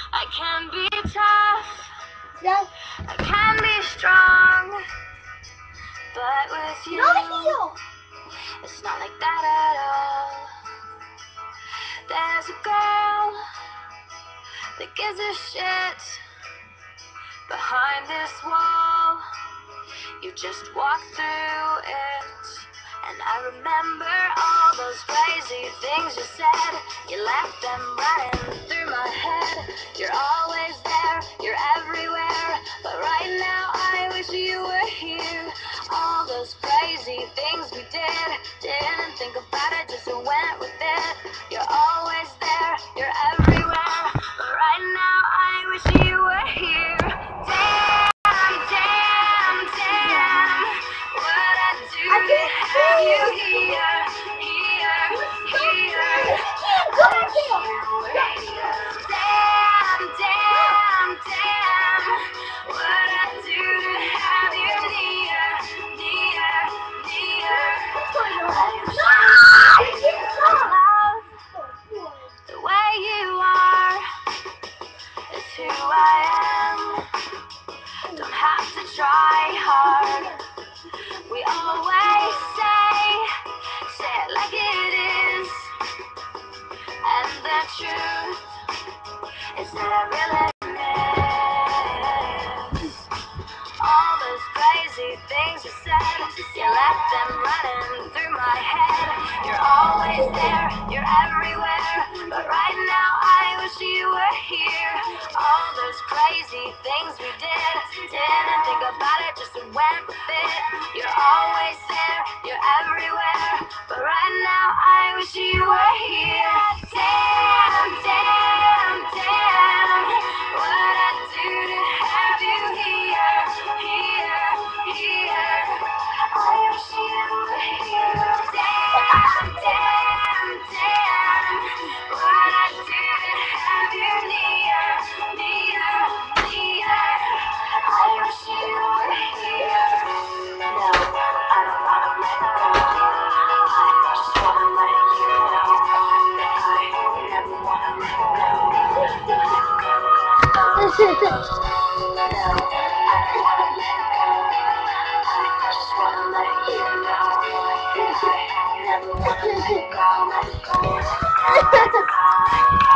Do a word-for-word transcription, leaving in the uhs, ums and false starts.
I can be tough, yeah. I can be strong, but with you, no, it's not like that at all. There's a girl that gives a shit behind this wall. You just walk through it, and I remember all those crazy things you said. You left them running through my head. You're always there, you're everywhere, but right now I wish you were here. All those crazy things we did, didn't think about it, just went with it. You're always there, you're everywhere, but right now I wish you were here. Damn, damn, damn, what I do to have you here, here, here. I wish you were here. Damn, damn, damn, what I do to have you near, near, near. I wish you were here. Love, the way you are is who I am. Don't have to try hard. We always say, say it like it is. And the truth is that I really miss all those crazy things you said. You left them running through my head. You're always there, you're everywhere, but right now I wish you were here. All those crazy things we did, didn't think about it, just went with it. You're always there, you're everywhere, but right now I wish you were here. Damn, damn, damn, what I do to have you here, here, here. I wish you were here. Damn, damn, damn, what I do to have you near, near, near. I wish you were here. No, I don't wanna let go. I just wanna let you know that I never wanna let go. Let go, go, go. No, I don't wanna let go. I just wanna let you know that I never wanna let go, let go, let go, let go.